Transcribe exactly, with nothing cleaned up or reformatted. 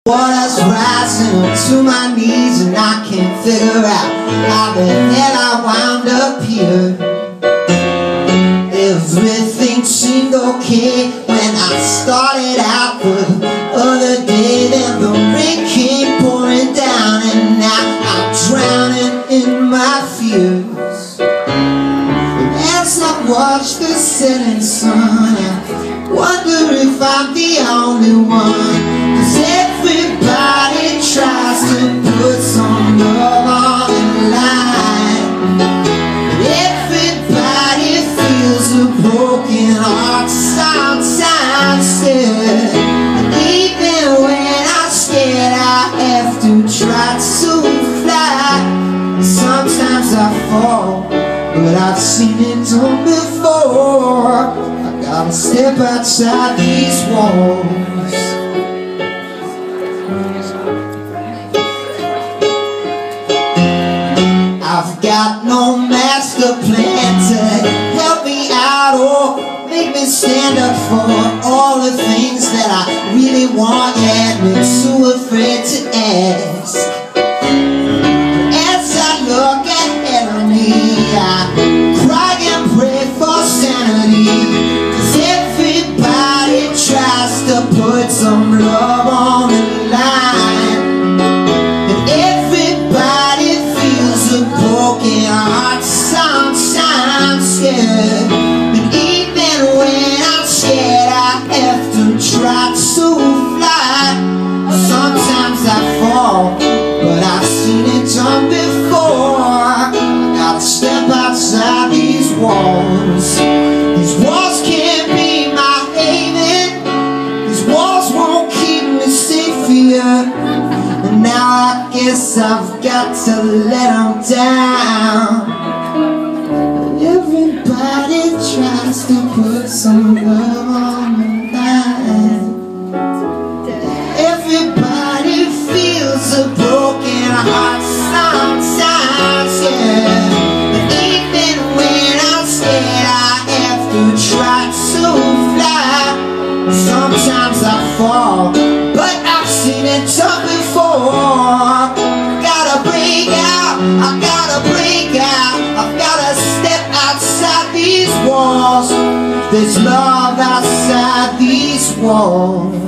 Water's rising up to my knees and I can't figure out how the hell I wound up here. Everything seemed okay when I started out, but the other day then the rain came pouring down and now I'm drowning in my fears. And as I watch the setting sun, I wonder if I'm the only one. Everybody tries to put some love on the line. Everybody feels a broken heart sometimes still. And even when I'm scared, I have to try to fly. Sometimes I fall, but I've seen it done before. I gotta step outside these walls. I've got no master plan to help me out or make me stand up for all the things that I really want, yet I'm too afraid to ask. As I look ahead of me, I cry and pray for sanity, 'cause everybody tries to put some love on the line. And everybody feels a broken heart sometimes, yeah. But even when I'm scared, I have to try to fly. Sometimes I fall, but I've seen it done before. I gotta step outside these walls. These walls can't be my haven. These walls won't keep me safe here. And now I guess I've got to let them down. Everybody tries to put some love on the line. Everybody feels a broken heart sometimes, yeah. And even when I'm scared, I have to try to fly. Sometimes I fall, but I've seen it done before. Gotta break out, I gotta break out. I've gotta step outside these walls. There's love outside these walls.